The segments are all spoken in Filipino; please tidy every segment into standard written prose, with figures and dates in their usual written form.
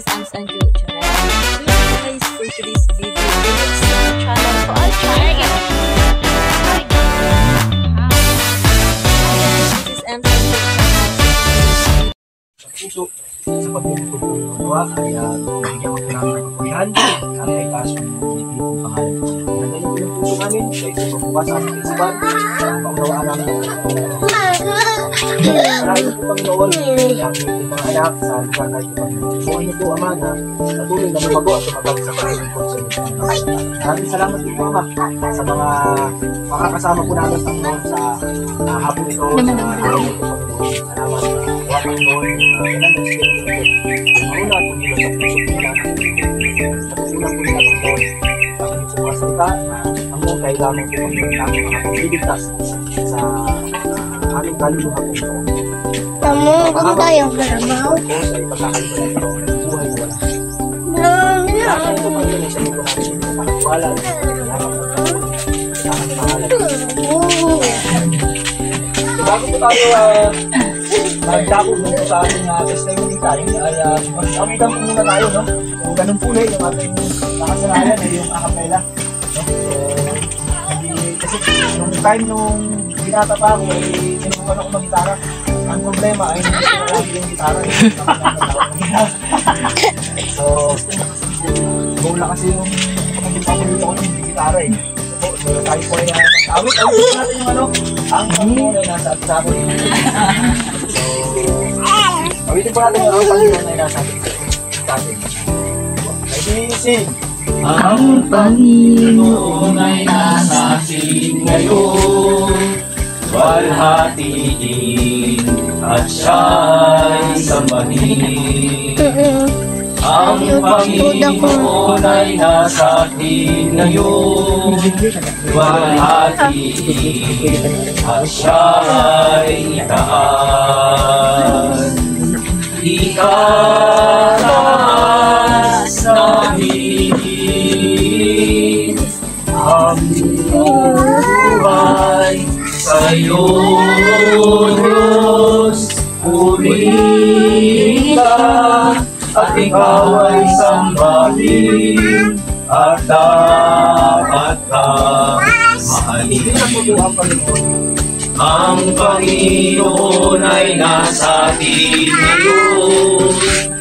is Ams Anju Channel. Guys, for today's video, it's the channel for our channel. This is Ams Anju Channel. Puso sa pagtutulong ng gawa kaya bigyan ko namin ng kapulihan at ay kaso ng pinipilong pangalan. Nandayin ko yung puso namin sa ito pagbukas sa aming isipan panggawaan namin maraming po kami nawal kaya aming mga anak sa lugar na ito buhay niyo po Ama na patuloy na lumago at tumatag sa Panginoon po sa inyo. Maraming salamat po Ama sa mga makakasama po namin Panginoon sa hapon ito sa mga araw ito Panginoon. Salamat po Panginoon. Kailan nag-spirito ito. Mauna po nila sa puso po nila. Natutunan po nila Panginoon. Ang sa mga salita na hanggang kailangan po Panginoon namin mga pagbiligtas sa aming kaluluha po ito. Kamu, kung tayong garabaw? Sa ipagkakalimutan ito, buhay wala. Lahat ito Panginoon sa ito namin pagkakawala. Salamat po sa aming pangalan. Bago po tayo magdako dito sa ating testimony time ay mag-amitan po muna tayo, no? So, ganun po yung ating nakasanayan ay yung acapella, no? So, kasi nung time nung binata pa ako ay sinubukan ako mag-gitara. Ang problema ay hindi ko lagi yung gitara. So, goal na kasi yung maging paborito ko ng gitara eh. So, tayo po ay awit po natin yung ang Panginoon ay nasa atin sa akin. So, awitin po natin yung ang Panginoon ay nasa atin. Ready, sing! Ang Panginoon ay nasa atin ngayon, walhatiin at siya'y sambahin. Ang Panginoon ay nasa atin ngayon, walhatiin at siya'y itaan. Itaas namin ang buhay sa'yo, Diyos. Purihin ka at ikaw ay sambahin at dapat kang mahalin. Ang Panginoon ay nasa atin ngayon,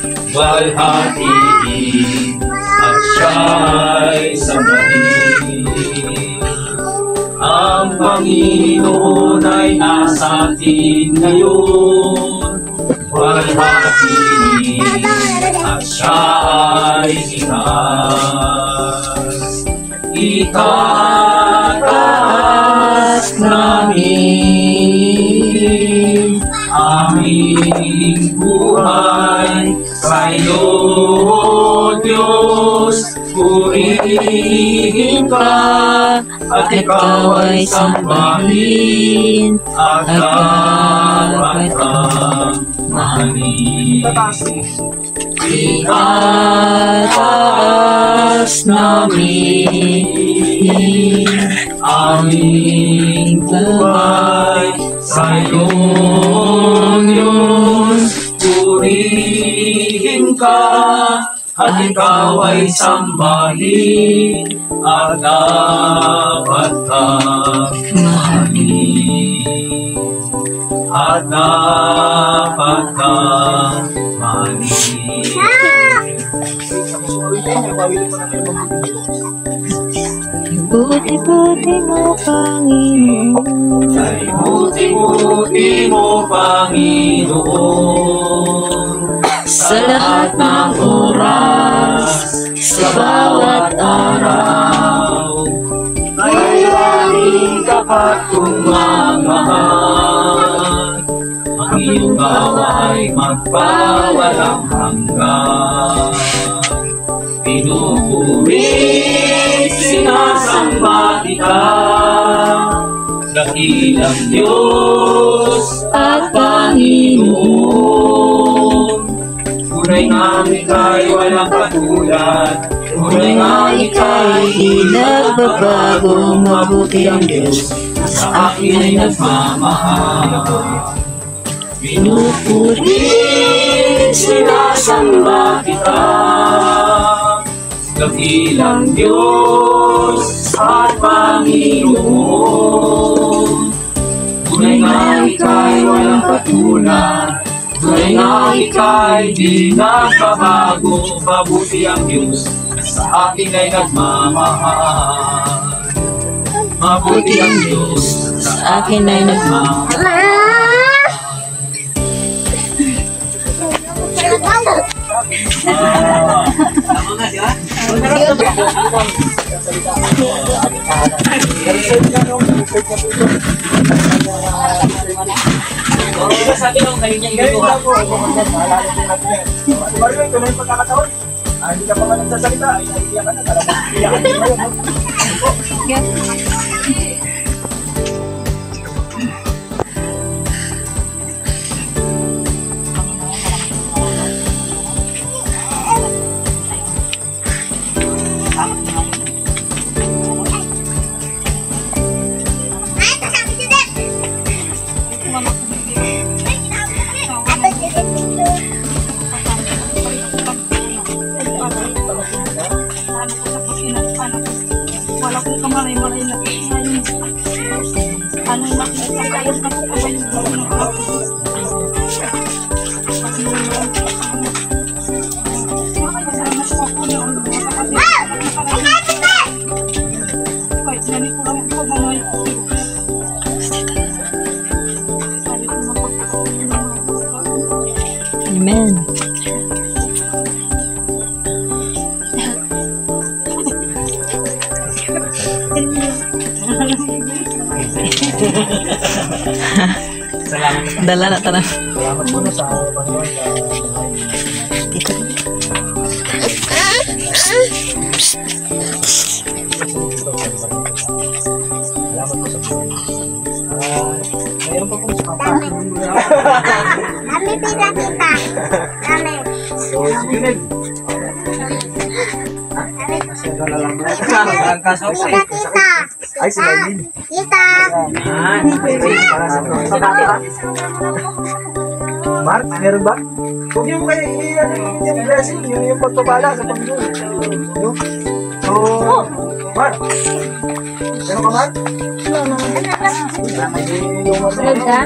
walhatiin at siya'y sambahin. Ang Panginoon ay nasa atin ngayon, walhatiin at siya'y itaas. Itataas namin aming buhay sa'yo, Diyos. Purihin ka at ikaw ay sambahin at dapat kang mahalin. Itataas namin aming buhay sa'yo, Diyos. Purihin ka at ikaw ay sambahin at dapat kang mahalin. At dapat kang mahalin. Buti-buti mo, Panginoon. Ay buti-buti mo, Panginoon, sa lahat ng oras, sa bawat araw. Kailangan kapag tumamahal, ang iyong gawa ay magpawalang hanggan. Pinupuri, sinasamba kita, dakilang Diyos at Panginoon. Tunay nga ika'y walang katulad, tunay nga ika'y di nagbabago. Mabuti ang Diyos, sa akin ay nagmamahal. Pinupuri, sinasamba kita, dakilang Diyos at Panginoon. Tunay nga ika'y walang katulad, tunay nga ika'y di nagbabago. Mabuti ang Diyos sa atin ay nagmamahal. Mabuti ang Diyos sa akin ay nagmamahal. Sabi nung ngayon niya inuha. Mario, ito na yung pagkakataon. Hindi ka pa nga nagsasalita. Ay, naiiyak ka na. Talagang iyakan mo ngayon. Wala ko kamalay-malay na ano na Amen. Salamat. Dala na tanang. Salamat muna sa Panginoon. Dito. Salamat po sa Panginoon. Mayroon pa pong Dami pila kita. Dami. So, sige Ned. Sige na lang. Pila kita. Ay, si Lailin. Kita. Para sa Mark, meron ba? Huwag yung kayo yung blessing, yung pagpapala sa Panginoon. No? So, Mark. Meron ka, Mark? Sunod ka?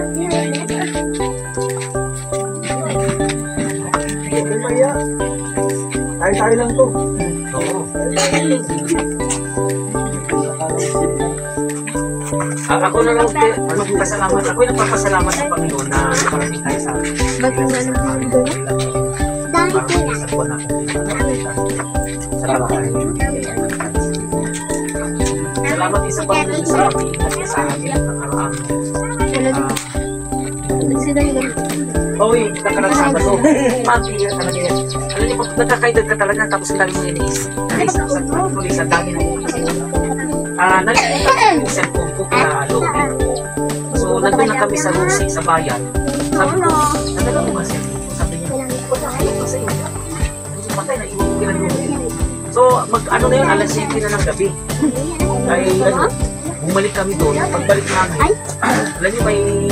Huwag yung maya. Tayo-tayo lang to. Oo. Ako na lang magpasalamat. Ako yung nagpapasalamat sa Panginoon na nakarating tayo sa akin. Ba't yung ano mo doon? Dami pila. Sa buwan natin. Salamat kayo. Salamat din sa Panginoon sa pag-iingat niya sa akin nakaraan. Sila yung Oo, yung nakaraan Sabado. Mati talaga yan. Alam niyo, pag nagkakaedad ka talaga tapos ang dami mo inis. Sa dami na yun. Nalimutan ko yung cellphone ko kaya login. So, nandun na kami sa Lucy, sa bayan. Sabi ko, nagala mo ba cellphone ko? Sabi niya, wala kayo pa sa iyo. Patay na, iwan ko kinalugin. So, ano na yun, alas 7 na ng gabi. Ay, bumalik kami doon. Pagbalik namin, alam niyo,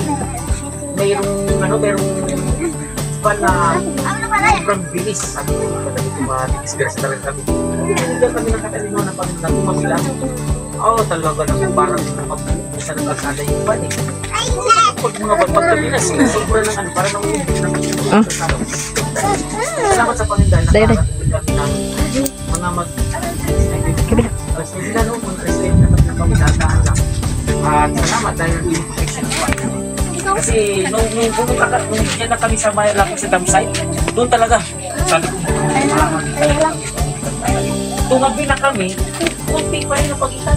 mayroong pan na sobrang bilis. Sabi ko, patabi ko ma-disgrace na rin kami. Hindi kami nakatalino na pag nagumagila. Oo, talaga naman parang napagpusan ng kalsada yung pan eh. Pag mga pagkabi na, sobra ng ano, parang nangulit ng kalsada. Salamat sa Panginoon dahil nakarating kami namin. Mga alas 9 na no, kung alas 9 na kami dadaan lang. At salamat dahil yung protection ng Panginoon. Kasi nung yan na kami sa bayan lapit sa campsite, doon talaga, sabi ko, tumabi na kami, kunti pa rin ang pagitan.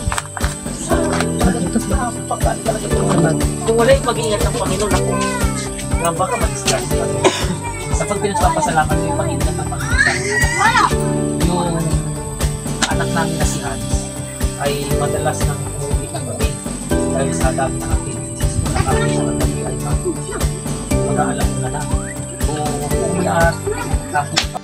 Kung wala yung mag-iingat ng Panginoon, ako, baka mag-discuss pa rin. Sa pagpinagpapasalamat yung Panginoon ng Panginoon sa anak. Yung anak namin na si Hans ay madalas nang umuwi ng gabi dahil sa dami ng activities kung nakakita sa gabi ay mag-aalam na lang. Kung umuwi at tapos pa.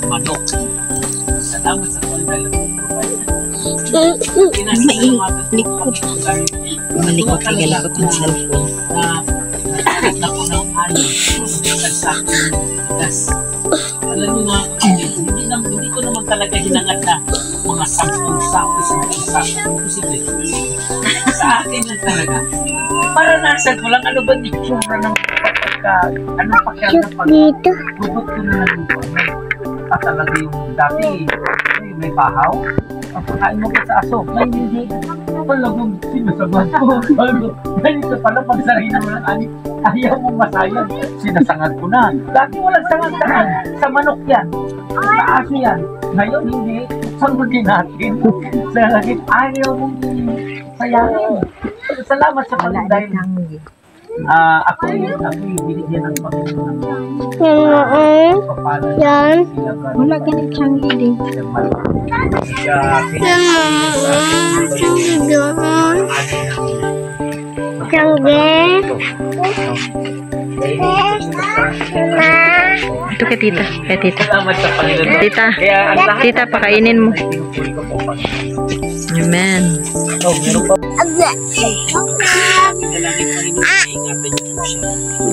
manok. Salamat sa pagdala mo. Malikot ang galikot ng cellphone. Na ko ng ano, sa gas. Alam niyo mga kapatid, hindi ko naman talaga hinangad na mga 10 sako. Posible. Sa akin lang talaga. Paranasan ko lang, ano ba yung tsura ng pagka, anong pakiramdam pag Dito. bubot ko na lang dito. At talaga yung dati, may bahaw. Ang pagkain mo ko sa aso, may hindi. Palagong sinasagad ko. Ganito pala, pagsaray naman ang anik. Ayaw mong masayang. Sinasangad ko na. Dati walang sangad-sangad. Sa manok yan. Sa aso yan. Ngayon hindi. Sangudin natin. Sa lagit, ayaw mong sayangin. Salamat sa pagdahil. Ako yung binigyan ng Panginoon ng kapala. Yan. Wala ganit siyang gidi. Ito kay tita. Kay tita. Salamat sa Panginoon. Tita. Kaya ang lahat Tita, pakainin mo. pinupuri ko po, Panginoon. Amen. Meron pa. Dalangin Panginoon, ingatan niyo po siya.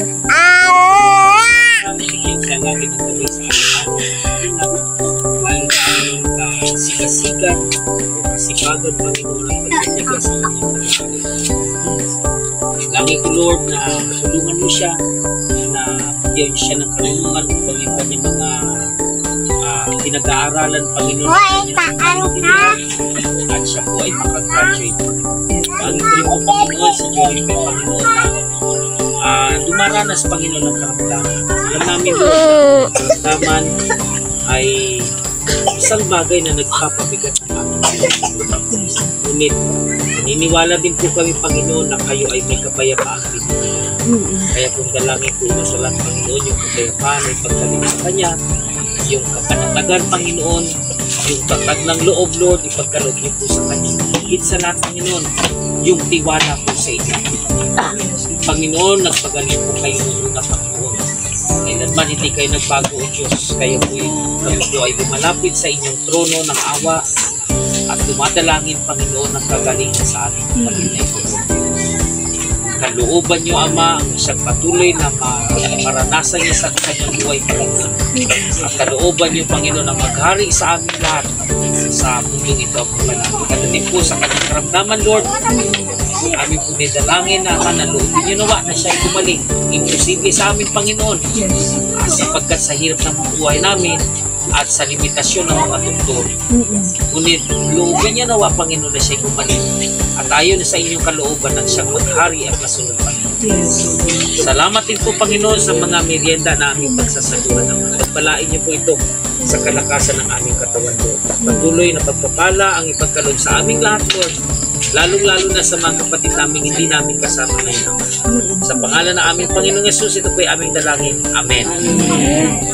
Bigyan siya lagi ng gawin sa amin. Walang kasiga-sigan o kasibagan, Panginoon, ang pagkatiga sa kanyang lagi ko, Lord, na tulungan mo siya, na bigyan siya ng karunungan upang yung kanyang mga pinag-aaralan, Panginoon, at siya po ay makagraduate. Lagi ko rin po, Panginoon, si Joey, Panginoon, dumaranas, Panginoon, ng karamdaman. Alam namin, Lord, ang karamdaman ay isang bagay na nagpapabigat ng ating ngunit, naniniwala din po kami, Panginoon, na kayo ay may kapayapaan din. Kaya kung dalangin po na sa lahat, Panginoon, yung kapayapaan ay pagkalit sa Kanya, yung kapanatagan, Panginoon, yung tatag ng loob, Lord, ipagkaloob niyo po sa Kanya. Higit sa lahat, Panginoon, yung tiwala po sa inyo. Panginoon, nagpagaling po kayo ng una, Panginoon. Kailanman hindi kayo nagbago, O Diyos. Kami po ay lumalapit sa inyong trono ng awa at dumadalangin, Panginoon, ng kagalingan sa ating Panginoon. Kalooban niyo, Ama, ang isang patuloy na maranasan niya sa kanyang buhay, Panginoon. At kalooban niyo, Panginoon, na maghari sa aming lahat sa mundong ito, Panginoon. Kadating po sa kanyang karamdaman, Lord, aming po nidalangin na manaloobin niyo nawa na siya ay gumaling. Imposible sa amin, Panginoon, sapagkat sa hirap ng buhay namin at sa limitasyon ng mga doktor. Ngunit looban niya nawa, Panginoon, na siya ay gumaling. At ayon sa inyong kalooban ng siyang maghari at masunod, Panginoon. Salamat din po, Panginoon, sa mga merienda na aming pagsasaluhan. Pagpalain niyo po ito sa kalakasan ng aming katawan, Lord. Patuloy na pagpapala ang ipagkaloob sa aming lahat, Lord. Lalong-lalo na sa mga kapatid namin hindi namin kasama ngayon. Sa pangalan ng aming Panginoong Yesus, ito po ay aming dalangin. Amen.